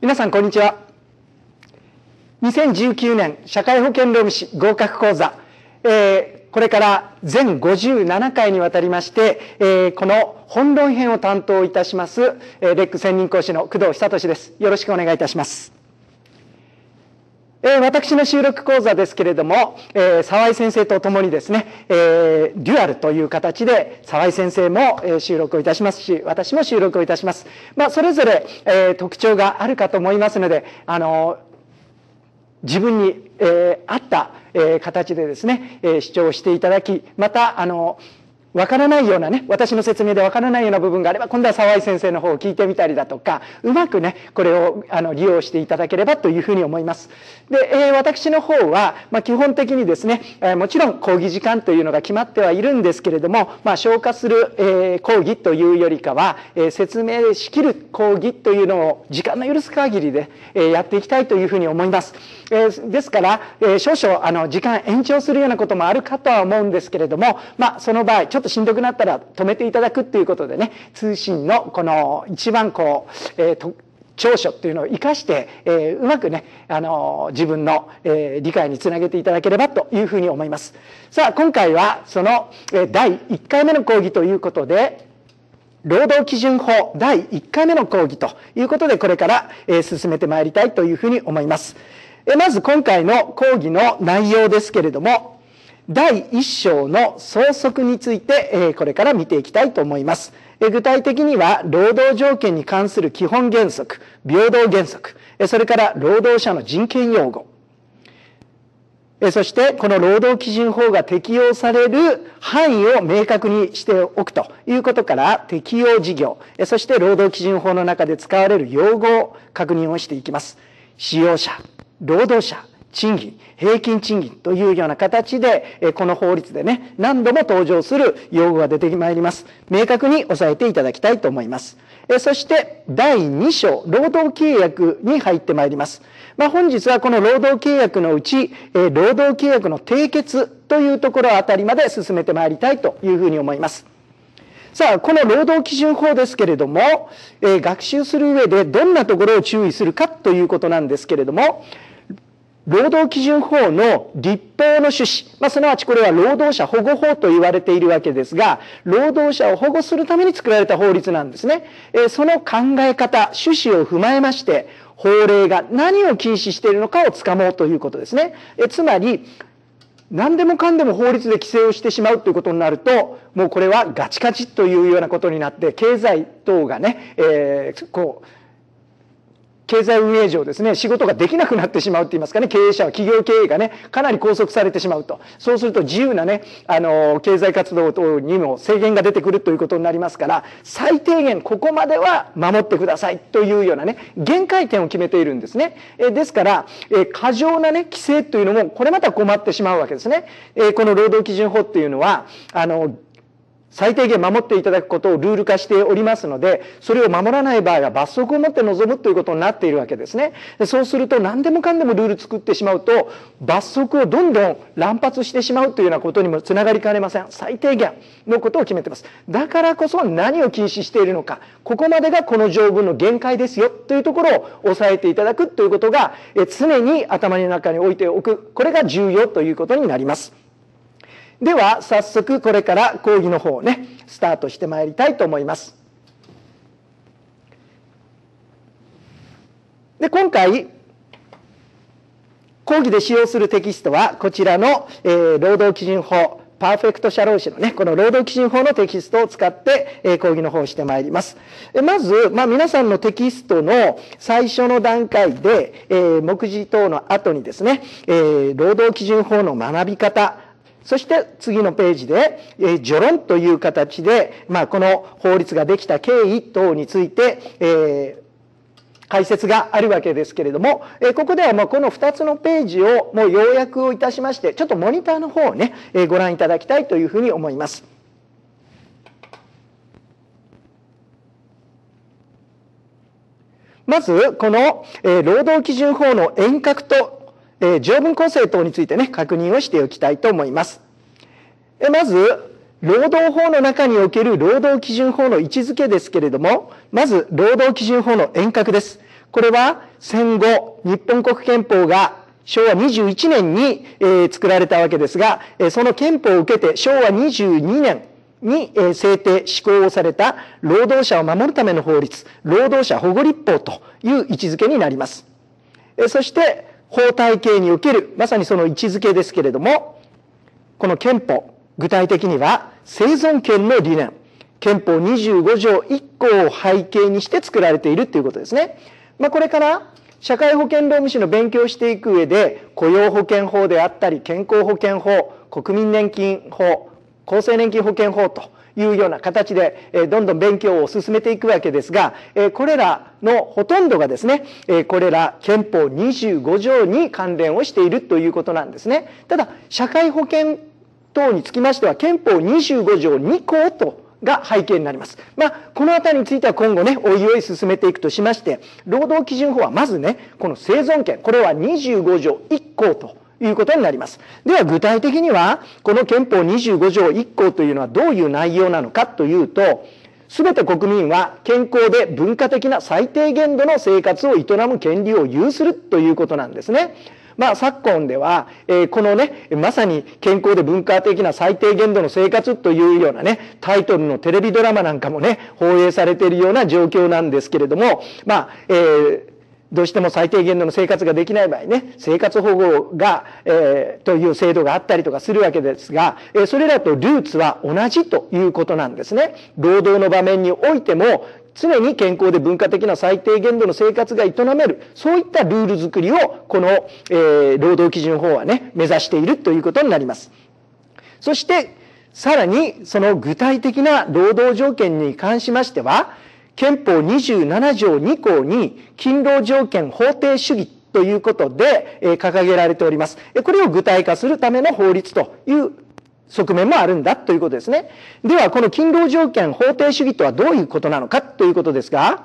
皆さんこんにちは。2019年社会保険労務士合格講座、これから全57回にわたりまして、この本論編を担当いたします、レック専任講師の工藤久俊です。よろしくお願いいたします。私の収録講座ですけれども、沢井先生とともにですね、デュアルという形で沢井先生も収録をいたしますし、私も収録をいたします。それぞれ特徴があるかと思いますので、自分に合った形でですね、視聴していただき、またわからないようなね、私の説明でわからないような部分があれば、今度は沢井先生の方を聞いてみたりだとか、うまくね、これを利用していただければというふうに思います。で、私の方は、基本的にですね、もちろん講義時間というのが決まってはいるんですけれども、消化する講義というよりかは、説明しきる講義というのを時間の許す限りでやっていきたいというふうに思います。ですから、少々時間延長するようなこともあるかとは思うんですけれども、その場合、ちょっとしんどくなったら止めていただくということでね、通信のこの一番長所っていうのを生かして、うまくね、自分の理解につなげていただければというふうに思います。さあ、今回はその第1回目の講義ということで、労働基準法第1回目の講義ということで、これから進めてまいりたいというふうに思います。まず今回の講義の内容ですけれども、第1章の相続についてこれから見ていきたいと思います。具体的には労働条件に関する基本原則、平等原則、それから労働者の人権擁護、そしてこの労働基準法が適用される範囲を明確にしておくということから、適用事業、そして労働基準法の中で使われる用語を確認をしていきます。使用者、労働者、賃金、平均賃金というような形で、この法律でね、何度も登場する用語が出てまいります。明確に押さえていただきたいと思います。そして第2章、労働契約に入ってまいります。本日はこの労働契約のうち、労働契約の締結というところあたりまで進めてまいりたいというふうに思います。さあ、この労働基準法ですけれども、学習する上でどんなところを注意するかということなんですけれども、労働基準法の立法の趣旨、すなわちこれは労働者保護法と言われているわけですが、労働者を保護するために作られた法律なんですね。その考え方、趣旨を踏まえまして、法令が何を禁止しているのかをつかもうということですね。つまり、何でもかんでも法律で規制をしてしまうということになると、もうこれはガチガチというようなことになって、経済等がね、経済運営上ですね、仕事ができなくなってしまうと言いますかね、経営者は企業経営がね、かなり拘束されてしまうと。そうすると自由なね、経済活動等にも制限が出てくるということになりますから、最低限ここまでは守ってくださいというようなね、限界点を決めているんですね。ですから、過剰なね、規制というのも、これまた困ってしまうわけですね。この労働基準法っていうのは、最低限守っていただくことをルール化しておりますので、それを守らない場合は罰則をもって臨むということになっているわけですね。そうすると何でもかんでもルール作ってしまうと、罰則をどんどん乱発してしまうというようなことにもつながりかねません。最低限のことを決めています。だからこそ何を禁止しているのか、ここまでがこの条文の限界ですよというところを押さえていただくということが、常に頭の中に置いておく。これが重要ということになります。では早速これから講義の方をねスタートしてまいりたいと思います。で今回講義で使用するテキストはこちらの、労働基準法パーフェクト社労士のねこの労働基準法のテキストを使って、講義の方をしてまいります。まず、皆さんのテキストの最初の段階で、目次等の後にですね、労働基準法の学び方、そして次のページで、序論という形で、この法律ができた経緯等について、解説があるわけですけれども、ここではこの2つのページをもう要約をいたしまして、ちょっとモニターの方をね、ご覧いただきたいというふうに思います。まず、この、労働基準法の沿革と条文構成等についてね、確認をしておきたいと思います。まず、労働法の中における労働基準法の位置づけですけれども、まず、労働基準法の沿革です。 これは戦後、日本国憲法が昭和21年に作られたわけですが、その憲法を受けて昭和22年に制定、施行をされた労働者を守るための法律、労働者保護立法という位置づけになります。そして法体系におけるまさにその位置づけですけれども、この憲法、具体的には生存権の理念、憲法25条1項を背景にして作られているということですね。これから社会保険労務士の勉強をしていく上で、雇用保険法であったり、健康保険法、国民年金法、厚生年金保険法というような形で、どんどん勉強を進めていくわけですが、これらのほとんどがですね、これら憲法25条に関連をしているということなんですね。ただ、社会保険等につきましては、憲法25条2項とが背景になります。このあたりについては今後ね、おいおい進めていくとしまして、労働基準法はまずね、この生存権、これは25条1項ということになります。では具体的には、この憲法25条1項というのはどういう内容なのかというと、すべて国民は健康で文化的な最低限度の生活を営む権利を有するということなんですね。昨今では、このね、まさに健康で文化的な最低限度の生活というようなね、タイトルのテレビドラマなんかもね、放映されているような状況なんですけれども、どうしても最低限度の生活ができない場合ね、生活保護が、という制度があったりとかするわけですが、それらとルーツは同じということなんですね。労働の場面においても、常に健康で文化的な最低限度の生活が営める、そういったルール作りを、この、労働基準法はね、目指しているということになります。そして、さらに、その具体的な労働条件に関しましては、憲法27条2項に、勤労条件法定主義ということで、掲げられております。これを具体化するための法律という側面もあるんだということですね。では、この勤労条件法定主義とはどういうことなのかということですが、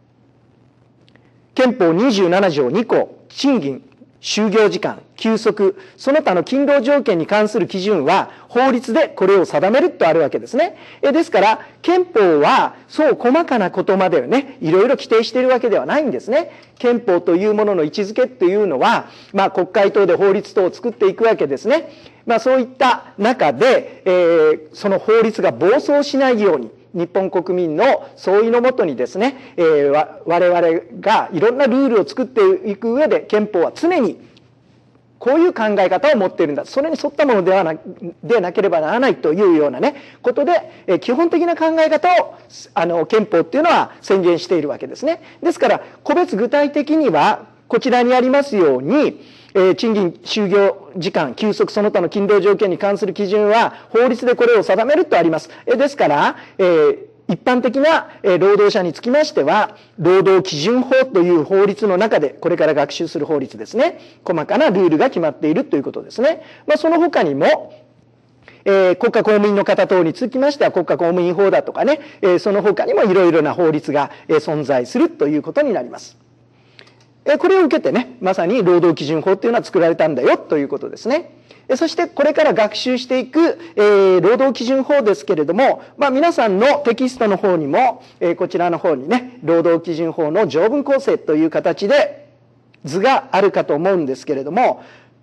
憲法27条2項、賃金、就業時間、休息、その他の勤労条件に関する基準は法律でこれを定めるとあるわけですね。ですから、憲法はそう細かなことまでね、いろいろ規定しているわけではないんですね。憲法というものの位置づけっていうのは、国会等で法律等を作っていくわけですね。そういった中で、その法律が暴走しないように、日本国民の総意のもとにですね、我々がいろんなルールを作っていく上で、憲法は常にこういう考え方を持っているんだ。それに沿ったものでなければならないというようなね、ことで、基本的な考え方を、憲法っていうのは宣言しているわけですね。ですから、個別具体的には、こちらにありますように、賃金、就業時間、休息、その他の勤労条件に関する基準は法律でこれを定めるとあります。ですから、一般的な労働者につきましては、労働基準法という法律の中で、これから学習する法律ですね、細かなルールが決まっているということですね。その他にも、国家公務員の方等につきましては、国家公務員法だとかね、その他にもいろいろな法律が存在するということになります。これを受けてね、まさに労働基準法というのは作られたんだよということですね。そしてこれから学習していく、労働基準法ですけれども、皆さんのテキストの方にも、こちらの方にね、労働基準法の条文構成という形で図があるかと思うんですけれども、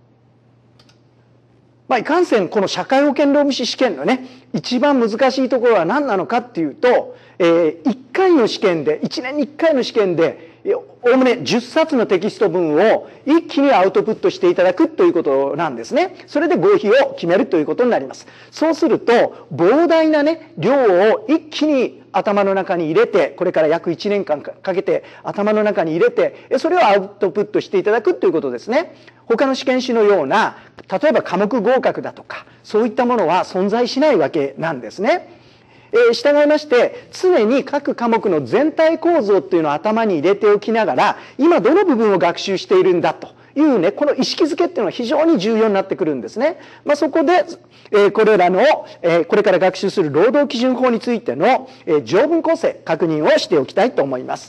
いかんせんこの社会保険労務士試験のね、一番難しいところは何なのかっていうと、1回の試験で、1年に1回の試験で、おおむね10冊のテキスト文を一気にアウトプットしていただくということなんですね。それで合否を決めるということになります。そうすると、膨大なね、量を一気に頭の中に入れて、これから約1年間かけて頭の中に入れて、それをアウトプットしていただくということですね。他の試験紙のような、例えば科目合格だとか、そういったものは存在しないわけなんですね。従いまして、常に各科目の全体構造っていうのを頭に入れておきながら、今どの部分を学習しているんだというね、この意識づけっていうのは非常に重要になってくるんですね。そこで、これらの、これから学習する労働基準法についての、条文構成、確認をしておきたいと思います。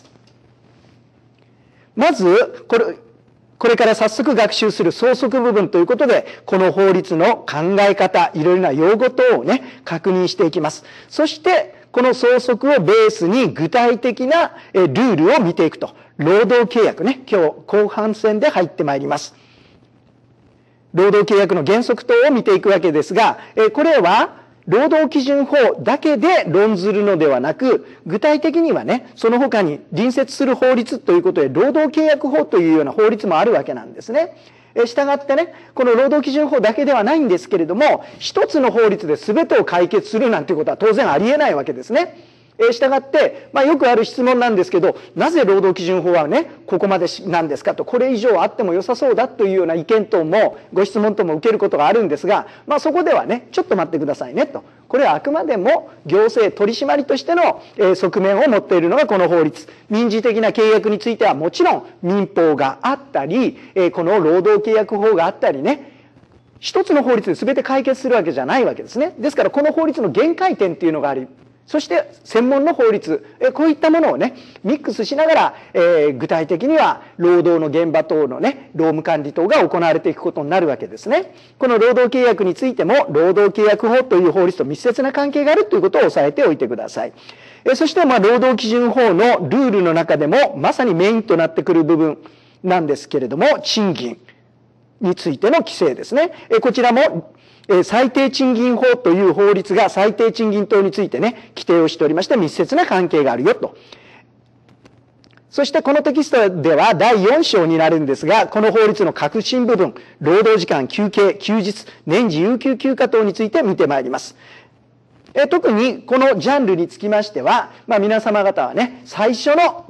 まず、これから早速学習する相続部分ということで、この法律の考え方、いろいろな用語等をね、確認していきます。そして、この相続をベースに具体的なルールを見ていくと。 労働契約ね、今日後半戦で入ってまいります。労働契約の原則等を見ていくわけですが、これは労働基準法だけで論ずるのではなく、具体的にはね、その他に隣接する法律ということで、労働契約法というような法律もあるわけなんですね。したがってね、この労働基準法だけではないんですけれども、一つの法律で全てを解決するなんていうことは当然ありえないわけですね。したがって、よくある質問なんですけど、なぜ労働基準法はね、ここまでなんですかと、これ以上あっても良さそうだというような意見等も、ご質問等も受けることがあるんですが、そこではね、ちょっと待ってくださいねと。これはあくまでも行政取締りとしての側面を持っているのがこの法律。民事的な契約についてはもちろん民法があったり、この労働契約法があったりね、一つの法律で全て解決するわけじゃないわけですね。ですからこの法律の限界点っていうのがあり、そして専門の法律、こういったものをね、ミックスしながら、具体的には労働の現場等のね、労務管理等が行われていくことになるわけですね。この労働契約についても、労働契約法という法律と密接な関係があるということを押さえておいてください。そして、労働基準法のルールの中でも、まさにメインとなってくる部分なんですけれども、賃金についての規制ですね。こちらも、最低賃金法という法律が最低賃金等についてね、規定をしておりまして密接な関係があるよと。そしてこのテキストでは第4章になるんですが、この法律の核心部分、労働時間、休憩、休日、年次有給休暇等について見てまいります。特にこのジャンルにつきましては、皆様方はね、最初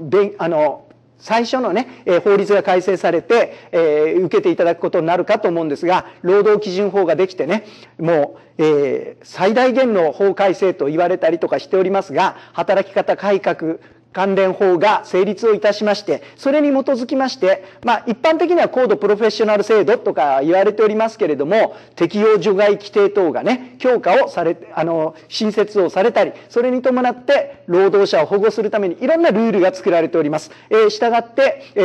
のね、法律が改正されて、受けていただくことになるかと思うんですが、労働基準法ができてね、もう、最大限の法改正と言われたりとかしておりますが、働き方改革関連法が成立をいたしまして、それに基づきまして、一般的には高度プロフェッショナル制度とか言われておりますけれども、適用除外規定等がね、強化をされて、新設をされたり、それに伴って労働者を保護するためにいろんなルールが作られております。したがって、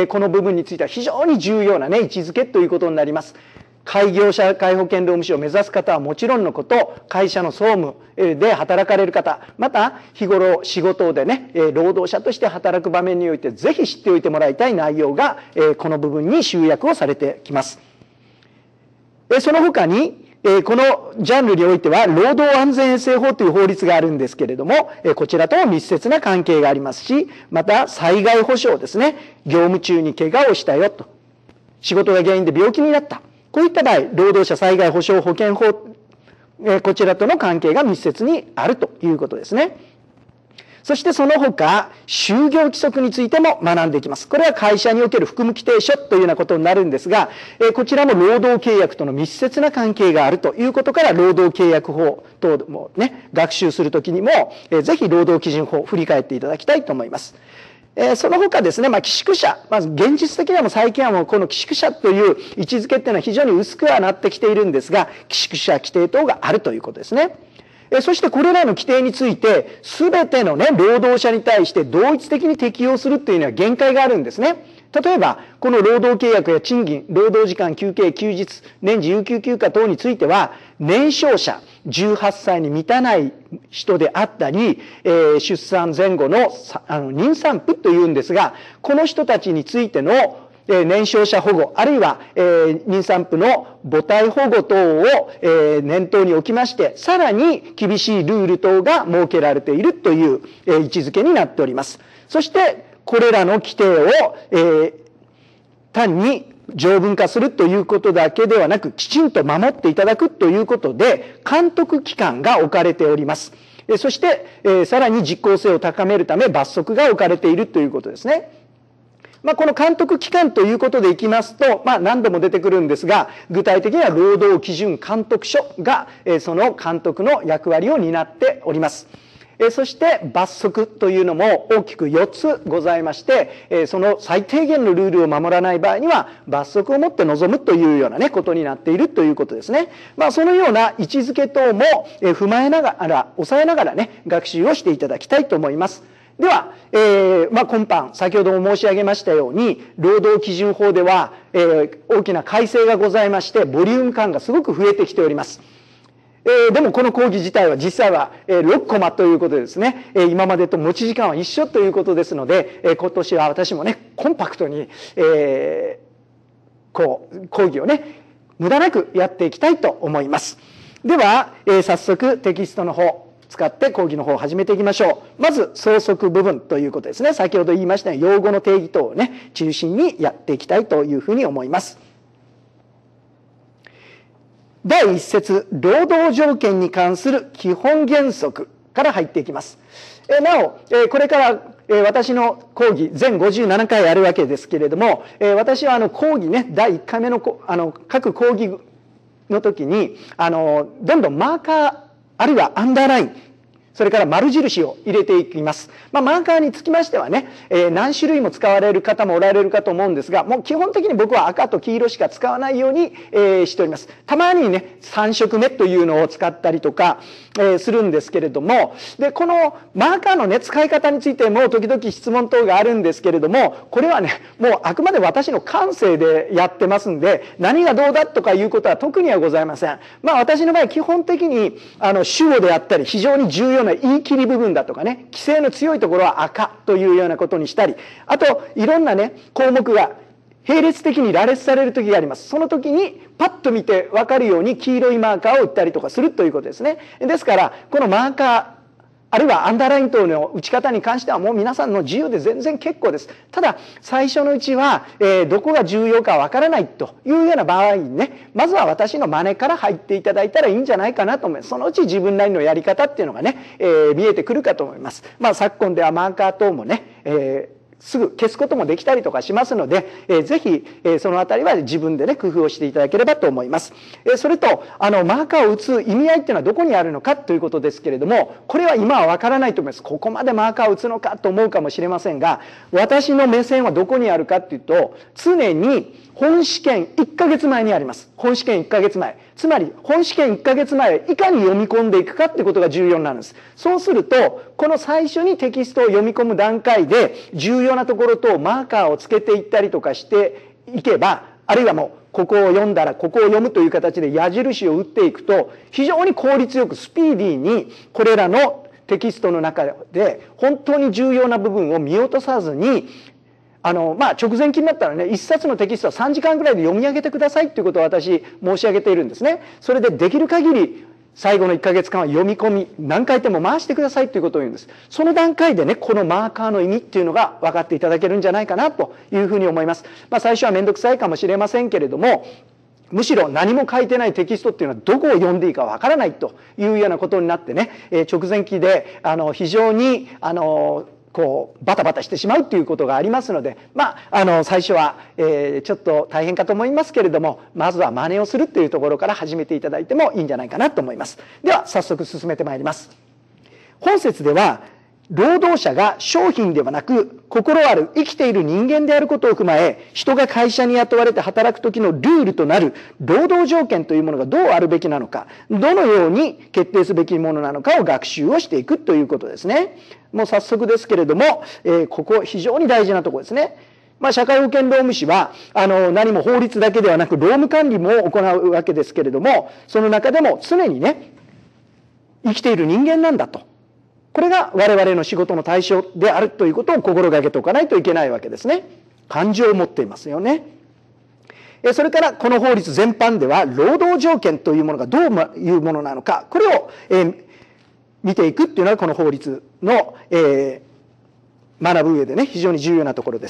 この部分については非常に重要なね、位置づけということになります。開業社会保険労務士を目指す方はもちろんのこと、会社の総務で働かれる方、また日頃仕事でね、労働者として働く場面においてぜひ知っておいてもらいたい内容が、この部分に集約をされてきます。その他に、このジャンルにおいては労働安全衛生法という法律があるんですけれども、こちらとも密接な関係がありますし、また災害保障ですね、業務中に怪我をしたよと、仕事が原因で病気になった。こういった場合、労働者災害保障保険法、こちらとの関係が密接にあるということですね。そしてその他、就業規則についても学んでいきます。これは会社における服務規定書というようなことになるんですが、こちらも労働契約との密接な関係があるということから、労働契約法等もね、学習するときにも、ぜひ労働基準法を振り返っていただきたいと思います。その他ですね、寄宿舎。まず現実的にはもう最近はもうこの寄宿舎という位置づけっていうのは非常に薄くはなってきているんですが、寄宿舎規定等があるということですね。そしてこれらの規定について、すべてのね、労働者に対して同一的に適用するっていうのは限界があるんですね。例えば、この労働契約や賃金、労働時間、休憩、休日、年次有給休暇等については、年少者、18歳に満たない人であったり、出産前後の妊産婦というんですが、この人たちについての年少者保護、あるいは妊産婦の母体保護等を念頭に置きまして、さらに厳しいルール等が設けられているという位置づけになっております。そして、これらの規定を単に条文化するということだけではなく、きちんと守っていただくということで、監督機関が置かれております。そして、さらに実効性を高めるため罰則が置かれているということですね。この監督機関ということでいきますと、何度も出てくるんですが、具体的には労働基準監督署が、その監督の役割を担っております。そして罰則というのも大きく4つございまして、その最低限のルールを守らない場合には罰則をもって臨むというようなね、ことになっているということですね。そのような位置づけ等も踏まえながら、抑えながらね、学習をしていただきたいと思います。では、今般、先ほども申し上げましたように、労働基準法では、大きな改正がございまして、ボリューム感がすごく増えてきております。 でもこの講義自体は実際は6コマということでですね、今までと持ち時間は一緒ということですので、今年は私もね、コンパクトに、講義をね、無駄なくやっていきたいと思います。では、早速テキストの方、使って講義の方を始めていきましょう。まず、相続部分ということですね。先ほど言いましたように、用語の定義等をね、中心にやっていきたいというふうに思います。第1節、労働条件に関する基本原則から入っていきます。なお、これから私の講義全57回あるわけですけれども、私は講義ね、第1回目の各講義の時にどんどんマーカーあるいはアンダーライン、それから丸印を入れていきます。マーカーにつきましてはね、何種類も使われる方もおられるかと思うんですが、もう基本的に僕は赤と黄色しか使わないように、しております。たまにね、3色目というのを使ったりとか、するんですけれども、で、このマーカーのね、使い方についても時々質問等があるんですけれども、これはね、もうあくまで私の感性でやってますんで、何がどうだとかいうことは特にはございません。私の場合基本的に主語であったり、非常に重要な言い切り部分だとかね、規制の強いところは赤というようなことにしたり、あといろんなね、項目が並列的に羅列される時があります。その時にパッと見て分かるように黄色いマーカーを打ったりとかするということですね。ですからこのマーカーあるいはアンダーライン等の打ち方に関してはもう皆さんの自由で全然結構です。ただ最初のうちは、どこが重要か分からないというような場合にね、まずは私の真似から入っていただいたらいいんじゃないかなと思います。そのうち自分なりのやり方っていうのがね、見えてくるかと思います。昨今ではマーカー等もね、すぐ消すこともできたりとかしますので、ぜひ、そのあたりは自分でね、工夫をしていただければと思います。それと、マーカーを打つ意味合いっていうのはどこにあるのかということですけれども、これは今はわからないと思います。ここまでマーカーを打つのかと思うかもしれませんが、私の目線はどこにあるかっていうと、常に本試験1ヶ月前にあります。本試験1ヶ月前。つまり、本試験1ヶ月前、いかに読み込んでいくかってことが重要になるんです。そうすると、この最初にテキストを読み込む段階で、重要なところとマーカーをつけていったりとかしていけば、あるいはもう、ここを読んだらここを読むという形で矢印を打っていくと、非常に効率よくスピーディーに、これらのテキストの中で、本当に重要な部分を見落とさずに、直前期になったらね、一冊のテキストは3時間ぐらいで読み上げてくださいということを私申し上げているんですね。それでできる限り最後の1ヶ月間は読み込み、何回でも回してくださいということを言うんです。その段階でね、このマーカーの意味っていうのが分かっていただけるんじゃないかなというふうに思います。最初はめんどくさいかもしれませんけれども、むしろ何も書いてないテキストっていうのはどこを読んでいいかわからないというようなことになってね、直前期で非常にバタバタしてしまうということがありますので、最初は、ちょっと大変かと思いますけれども、まずは真似をするというところから始めていただいてもいいんじゃないかなと思います。では、早速進めてまいります。本節では、労働者が商品ではなく、心ある生きている人間であることを踏まえ、人が会社に雇われて働く時のルールとなる労働条件というものがどうあるべきなのか、どのように決定すべきものなのかを学習をしていくということですね。もう早速ですけれども、ここ非常に大事なところですね。社会保険労務士は何も法律だけではなく労務管理も行うわけですけれども、その中でも常にね、生きている人間なんだと。これが我々の仕事の対象であるということを心がけておかないといけないわけですね。感情を持っていますよね。それからこの法律全般では労働条件というものがどういうものなのか、これを見ていくっていうのはこの法律の学ぶ上でね、非常に重要なところです。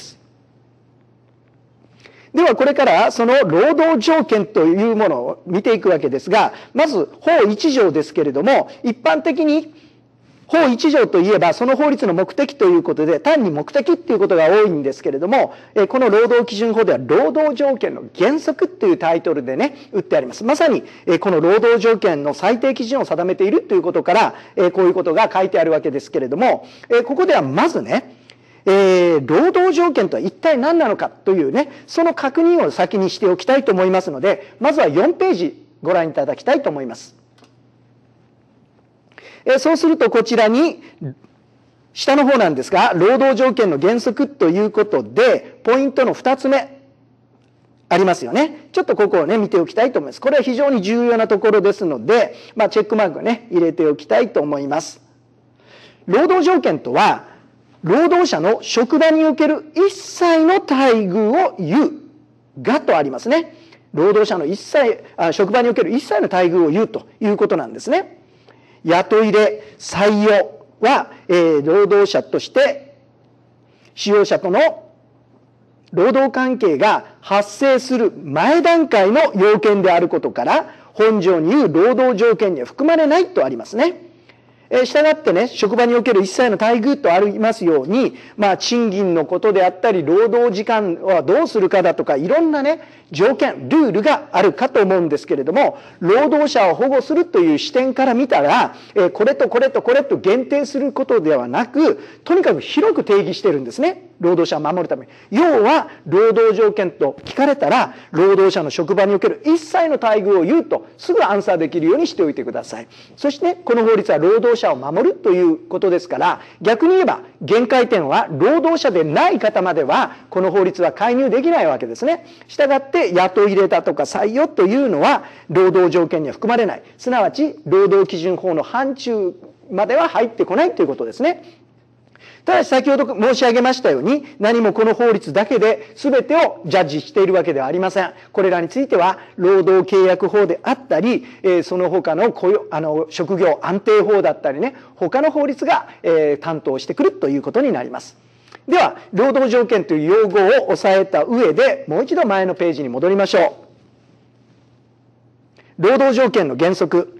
ではこれからその労働条件というものを見ていくわけですが、まず法1条ですけれども、一般的に法1条といえばその法律の目的ということで単に目的っていうことが多いんですけれども、この労働基準法では労働条件の原則っていうタイトルでね打ってあります。まさにこの労働条件の最低基準を定めているということからこういうことが書いてあるわけですけれども、ここではまずね労働条件とは一体何なのかというね、その確認を先にしておきたいと思いますので、まずは4ページご覧いただきたいと思います。そうするとこちらに下の方なんですが、労働条件の原則ということでポイントの2つ目ありますよね。ちょっとここをね見ておきたいと思います。これは非常に重要なところですので、チェックマークをね入れておきたいと思います。労働条件とは、労働者の職場における一切の待遇を言うがとありますね。労働者の職場における一切の待遇を言うということなんですね。雇い入れ、採用は、労働者として使用者との労働関係が発生する前段階の要件であることから、本条に言う労働条件には含まれないとありますね。したがってね、職場における一切の待遇とありますように、賃金のことであったり、労働時間はどうするかだとか、いろんなね、条件、ルールがあるかと思うんですけれども、労働者を保護するという視点から見たら、これとこれとこれと限定することではなく、とにかく広く定義してるんですね。労働者を守るために。要は、労働条件と聞かれたら、労働者の職場における一切の待遇を言うと、すぐアンサーできるようにしておいてください。そして、この法律は労働者を守るということですから、逆に言えば、限界点は労働者でない方までは、この法律は介入できないわけですね。したがって、雇い入れだとか採用というのは、労働条件には含まれない。すなわち、労働基準法の範疇までは入ってこないということですね。ただし先ほど申し上げましたように、何もこの法律だけで全てをジャッジしているわけではありません。これらについては、労働契約法であったり、その他の職業安定法だったりね、他の法律が担当してくるということになります。では、労働条件という用語を押さえた上で、もう一度前のページに戻りましょう。労働条件の原則。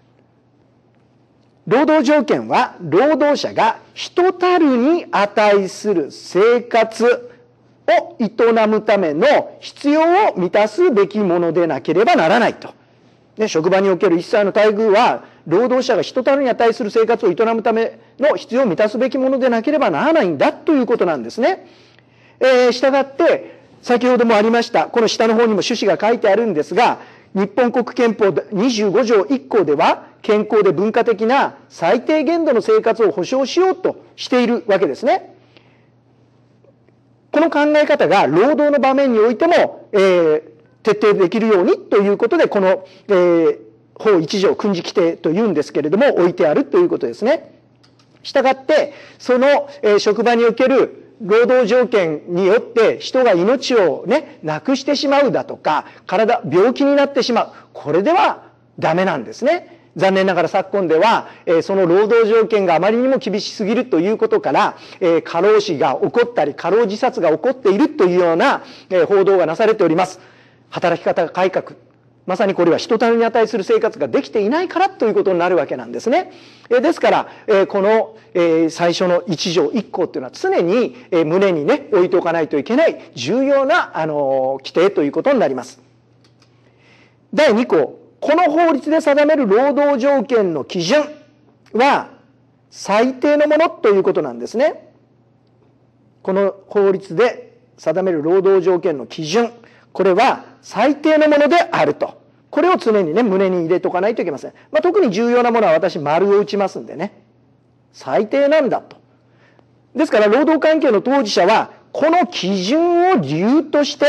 労働条件は労働者が人たるに値する生活を営むための必要を満たすべきものでなければならないと。職場における一切の待遇は労働者が人たるに値する生活を営むための必要を満たすべきものでなければならないんだということなんですね。したがって先ほどもありましたこの下の方にも趣旨が書いてあるんですが、日本国憲法25条1項では健康で文化的な最低限度の生活を保障しようとしているわけですね。この考え方が労働の場面においても、徹底できるようにということでこの、法1条訓示規定というんですけれども置いてあるということですね。したがってその、職場における労働条件によって人が命をね、なくしてしまうだとか、病気になってしまう。これではダメなんですね。残念ながら昨今では、その労働条件があまりにも厳しすぎるということから、過労死が起こったり、過労自殺が起こっているというような、報道がなされております。働き方改革。まさにこれは人たるに値する生活ができていないからということになるわけなんですね。ですから、この最初の1条1項というのは常に胸にね置いておかないといけない重要な規定ということになります。第2項、この法律で定める労働条件の基準は最低のものということなんですね。この法律で定める労働条件の基準、これは最低のものであると。これを常にね、胸に入れておかないといけません。特に重要なものは私、丸を打ちますんでね。最低なんだと。ですから、労働関係の当事者は、この基準を理由として、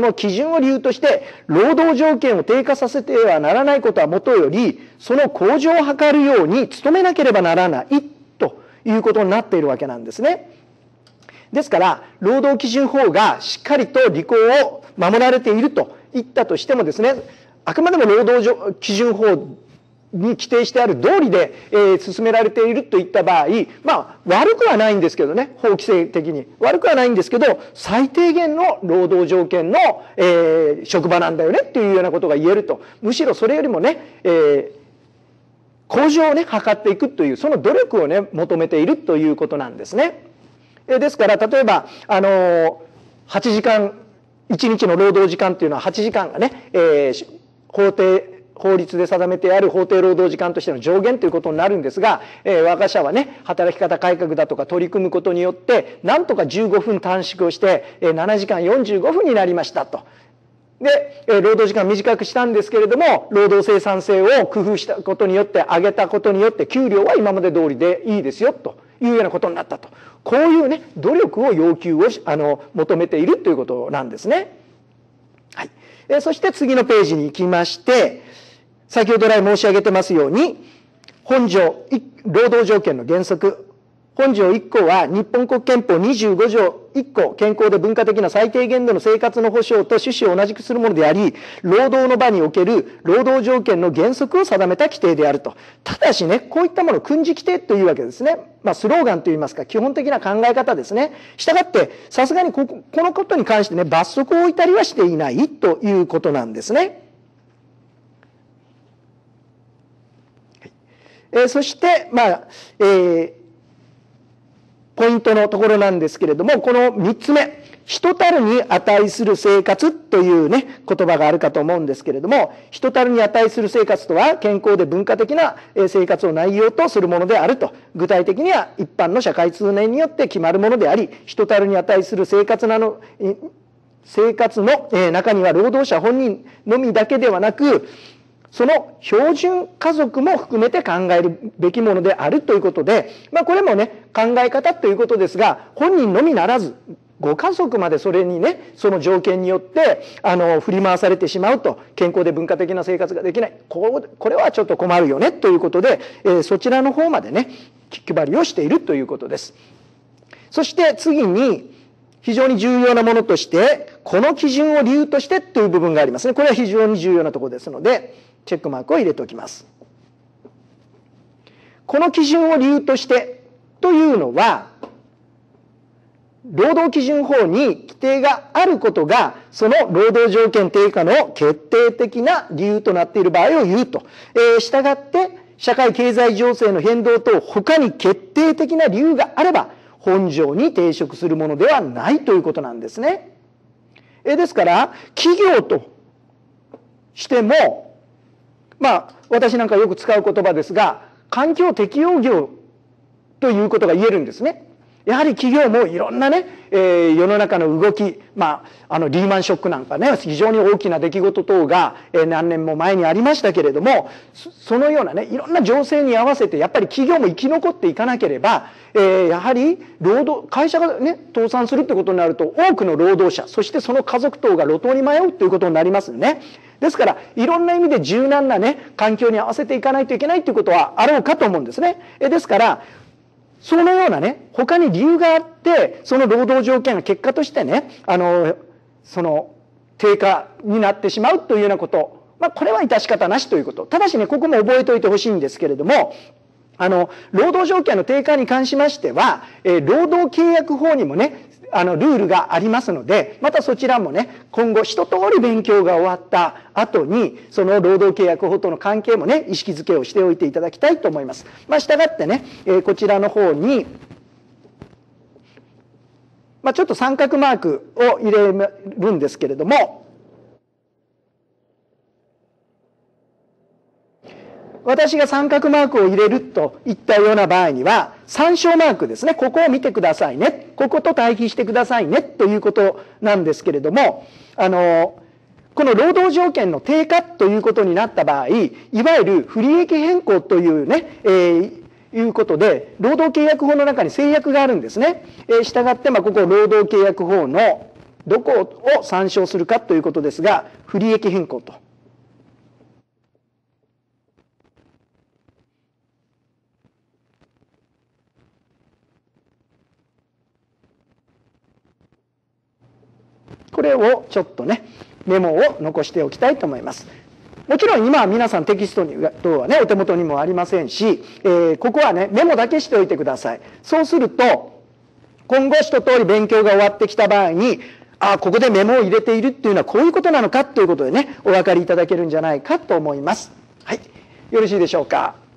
労働条件を低下させてはならないことはもとより、その向上を図るように努めなければならないということになっているわけなんですね。ですから、労働基準法がしっかりと履行を守られていると言ったとしてもですね、あくまでも労働基準法に規定してある通りで、進められているといった場合、悪くはないんですけどね、法規制的に。悪くはないんですけど、最低限の労働条件の、職場なんだよねっていうようなことが言えると。むしろそれよりもね、向上をね、図っていくという、その努力をね、求めているということなんですね。ですから、例えば、8時間、1日の労働時間というのは8時間がね、法律で定めてある法定労働時間としての上限ということになるんですが、我が社はね、働き方改革だとか取り組むことによって、なんとか15分短縮をして、7時間45分になりましたと。で、労働時間短くしたんですけれども、労働生産性を工夫したことによって、上げたことによって、給料は今まで通りでいいですよ、というようなことになったと。こういうね、努力を要求を求めているということなんですね。 そして次のページに行きまして、先ほど来申し上げてますように、本条労働条件の原則、本条1項は日本国憲法25条1項、健康で文化的な最低限度の生活の保障と趣旨を同じくするものであり、労働の場における労働条件の原則を定めた規定であると。ただしね、こういったものを訓示規定というわけですね。スローガンといいますか、基本的な考え方ですね。したがって、さすがにこのことに関してね、罰則を置いたりはしていないということなんですね。そして、ポイントのところなんですけれども、この3つ目、人たるに値する生活というね、言葉があるかと思うんですけれども、人たるに値する生活とは、健康で文化的な生活を内容とするものであると。具体的には一般の社会通念によって決まるものであり、人たるに値する生活の中には労働者本人のみだけではなく、その標準家族も含めて考えるべきものであるということで、これもね、考え方ということですが、本人のみならず、ご家族までそれにね、その条件によって振り回されてしまうと、健康で文化的な生活ができない、これはちょっと困るよねということで、そちらの方までね、気配りをしているということです。そして次に、非常に重要なものとして、この基準を理由としてという部分がありますね。これは非常に重要なところですので、チェックマークを入れておきます。この基準を理由としてというのは、労働基準法に規定があることが、その労働条件低下の決定的な理由となっている場合を言うと。したがって、社会経済情勢の変動等他に決定的な理由があれば、本条に抵触するものではないということなんですね。ですから、企業としても、私なんかよく使う言葉ですが、環境適応業ということが言えるんですね。やはり企業もいろんなね、世の中の動き、リーマンショックなんかね、非常に大きな出来事等が、何年も前にありましたけれども、そのようなね、いろんな情勢に合わせて、やっぱり企業も生き残っていかなければ、やはり会社がね、倒産するってことになると、多くの労働者、そしてその家族等が路頭に迷うということになりますよね。ですから、いろんな意味で柔軟なね、環境に合わせていかないといけないということはあろうかと思うんですね。ですから、そのようなね、他に理由があって、その労働条件が結果としてね、その低下になってしまうというようなこと、これは致し方なしということ。ただしね、ここも覚えておいてほしいんですけれども、労働条件の低下に関しましては、労働契約法にもね、ルールがありますので、またそちらもね、今後一通り勉強が終わった後に、その労働契約法との関係もね、意識づけをしておいていただきたいと思います。したがってね、こちらの方に、ちょっと三角マークを入れるんですけれども、私が三角マークを入れるといったような場合には、参照マークですね。ここを見てくださいね。ここと対比してくださいね。ということなんですけれども、この労働条件の低下ということになった場合、いわゆる不利益変更というね、いうことで、労働契約法の中に制約があるんですね。したがって、ここ労働契約法のどこを参照するかということですが、不利益変更と。これをちょっとね、メモを残しておきたいと思います。もちろん今は皆さんテキスト等はね、お手元にもありませんし、ここはね、メモだけしておいてください。そうすると、今後一通り勉強が終わってきた場合に、ここでメモを入れているっていうのはこういうことなのかということでね、お分かりいただけるんじゃないかと思います。はい。よろしいでしょうか。